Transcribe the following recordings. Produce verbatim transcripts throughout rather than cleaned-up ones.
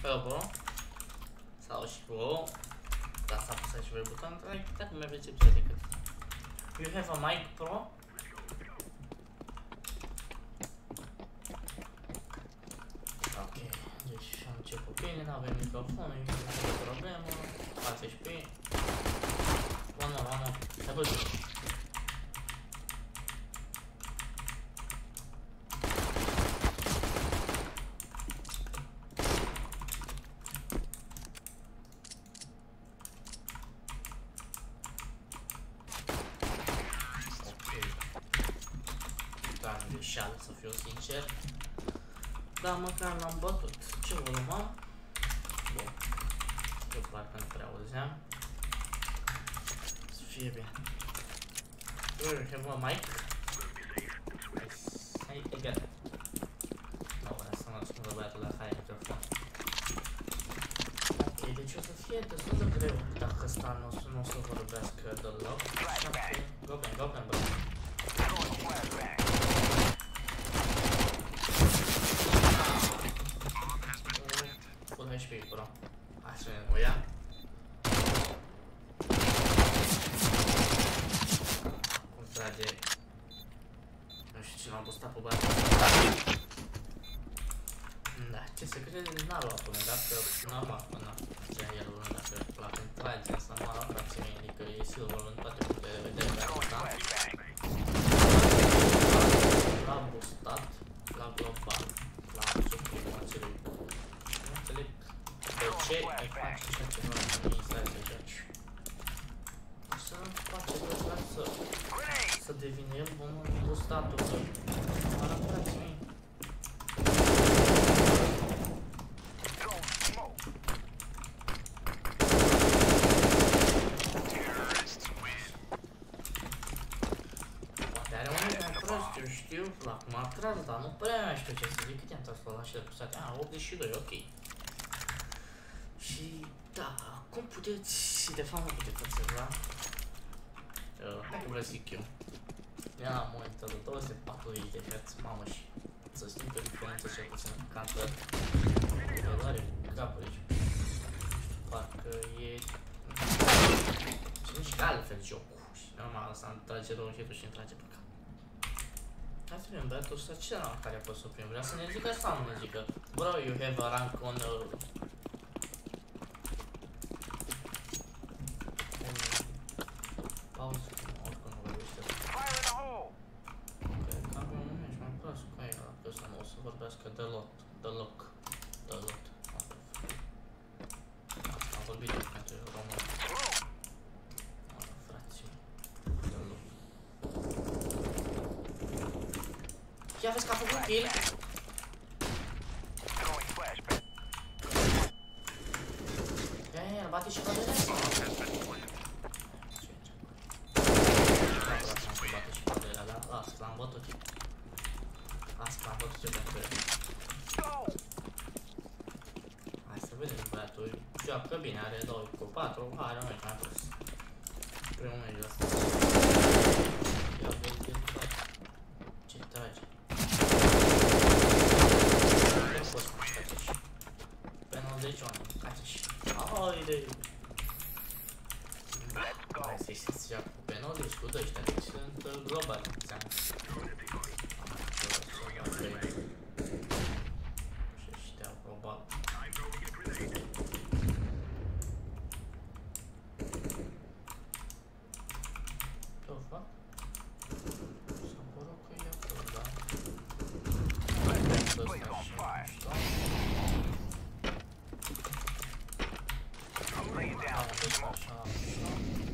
Hello bro. Salut și bro. Da, s-a pus aici pe buton, dar cum merge ce decât. You have a mic pro? Ok, deci am început bine, n-avem microfonul, e o problemă. Asta și pe. One more, one more. Hai bă, greșeală, să fiu sincer. Dar măcar l-am bătut. Ce volum am? Bun. Eu parcă nu prea auzeam. Să fie bine. Where have a mic? Hai, e gata. Da, bă, să mă răspundă băiatul la hai microfon. Ok, deci o să fie destul de greu dacă ăsta nu o să vorbească deloc. Go bang, go bang, bă. H P, bro. Hai să vedem cu ea. Cum trage. Nu știu ce m-a bustat pe băiatul. Da, ce se crede, n-a luat până, dacă n-a luat până. Ce el vând, dacă la când trage asta nu a luat frații mei, adică e silver în toate punctele de vedere pe asta. L-a bustat, la global, la suprimul acelui. Nu înțeleg. De ce ai face așa ceva în instalație de joci? Să nu face doar să, să devină el bunul bustatul, că mă arătați mie. Poate are unul mai prost, eu știu, la cum a tras, dar nu prea mai știu ce să zic, cât i-am tras la și de pusate, a, optzeci și doi, ok. Și da, cum puteți, de fapt nu puteți observa, uh, dacă vreau să zic eu, ia la momentul de două sute patruzeci de herți, mamă, și să știm că diferența cel puțin în cantor, e doare capul aici, parcă e, și nici ca altfel jocul, și normal ăsta îmi trage două hituri și îmi trage pe cap. Hai să vedem băiatul ăsta, ce la care a fost suprim, vrea să ne zică sau nu ne zică, bro, you have a rank on uh, pauză, oricum nu vorbește. Ok, cam pe un moment mai prost cu aia, că ăsta nu o să vorbească deloc, deloc, deloc. Am vorbit eu pentru român. Frații, deloc. Ia vezi că a făcut kill. Ia, ia, bate și bate de asta. Las, l-am bătut. Las, l-am bătut eu pentru el. Hai să vedem, băiatul joacă bine, are doi cu patru, are un meci mai prost. Primul meci de asta. Ia vezi, el trage. Ce trage? Nu poți să faci caceși. Penălzeci oameni, caceși. Haide! Hai să-i se joacă cu penălzeci cu doi ăștia, deci sunt global, ți-am. Și ăștia global. Ce-o fac? S-a părut că e acolo, da? Hai să ăsta și mișto. Am ăsta așa mișto.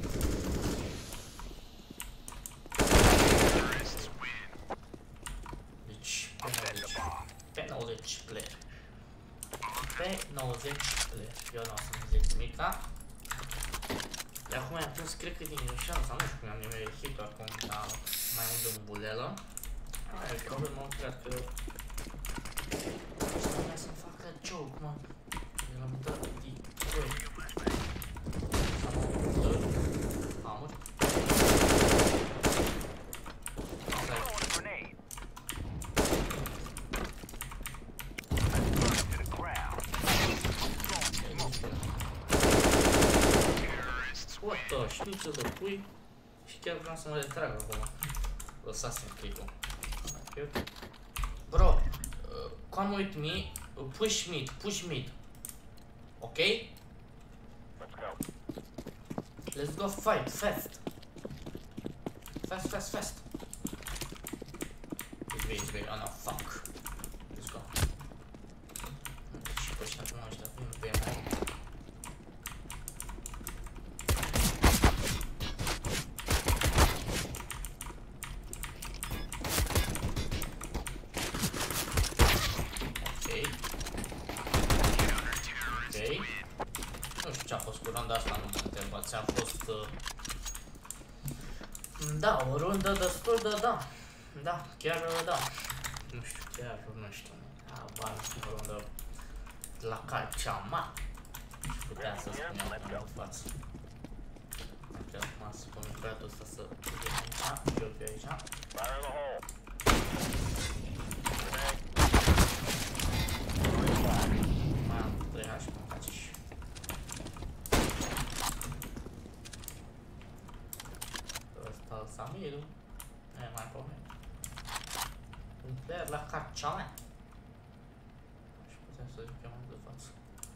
Pe nouăzeci player. Pe nouăzeci player. Eu nu o să-mi zic nimica. De acum i-am prins, cred că din greșeală, sau nu știu cum am nimerit hit-ul acum, dar mai mult de un bulelă. Aia e problema, am creat că... Ăsta vrea să-mi facă joke, mă. El am dat de doi. Am avut am avut. să știu ce să pui și chiar vreau să mă retrag acum. Lăsați-mi click-ul. Bro, uh, come with me, uh, push mid, push mid. Ok? Let's go fight, fast. Fast, fast, fast. It's very, it's very, oh no, fuck. Let's go. Și pe ăștia, nu ăștia, vin pe mai. Nu știu ce a fost cu runda asta, nu mă întrebați, a fost... Uh... Da, o rundă destul de da. Da, chiar da. Nu știu, chiar nu știu. A, bă, o rundă la calceama. Și puteam să spuneam în față. Deci acum să pun băiatul ăsta să fie aici, eu fiu aici. Mai am trei H și mă face și. Ăsta Samirul, nu e mai pomeni. Un player la calceama. Și putem să zic eu de față.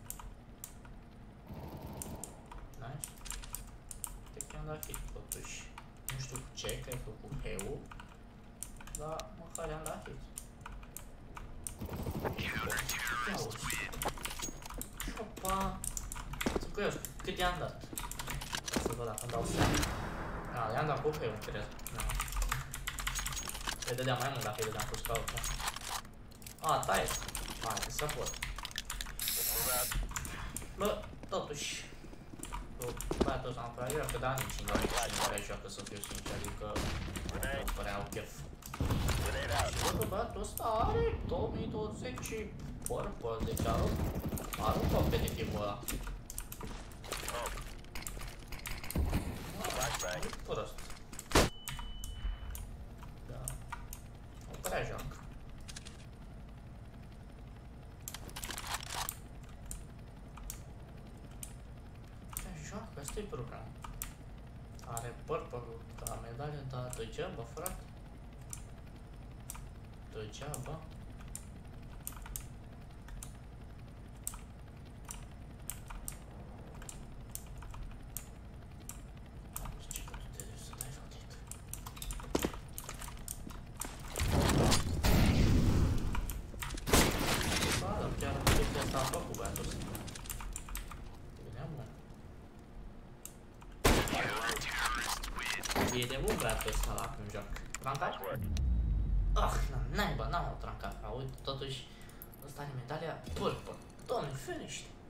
Nice. Te chiar dat hit totuși. Nu știu cu ce, cred că cu Heu. Dar măcar i-am dat hit. Ia uzi. Opa. Sunt curios, cât i-am dat? Să văd dacă îmi dau seama. A, i-am dat cu Heu, cred. Îi dădeam mai mult dacă îi dădeam cu scout. A, taie. Hai, că să pot. Bă, totuși. Băiatul ăsta am prea greu, că da, nici nu care joacă, să fiu sincer, adică nu părea au chef. Și văd că băiatul ăsta are două mii douăzeci și purple, deci are un competitiv ăla. Nu-i prost. Da, nu prea joacă. Joacă, ăsta-i program. Are purple-ul ca medalie, dar degeaba, frate. Degeaba. Ce că tu te duci să dai rotit. Ba, dar chiar chestia asta a făcut băiatul ăsta. Vedeam, bă. E de bun băiatul ăsta la când joacă. Trancat? Ah, n-ai bă, n-am o trancat. Uite, totuși, ăsta are medalia purple. Doamne, ferește!